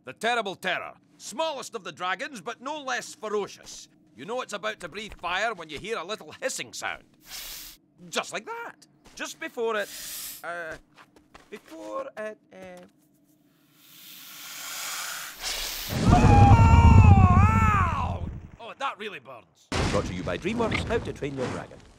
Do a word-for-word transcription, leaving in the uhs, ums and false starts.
The Terrible Terror. Smallest of the dragons, but no less ferocious. You know it's about to breathe fire when you hear a little hissing sound. Just like that. Just before it... Uh... Before it... Uh... Oh! Ow! Oh, that really burns. Brought to you by DreamWorks, How to Train Your Dragon.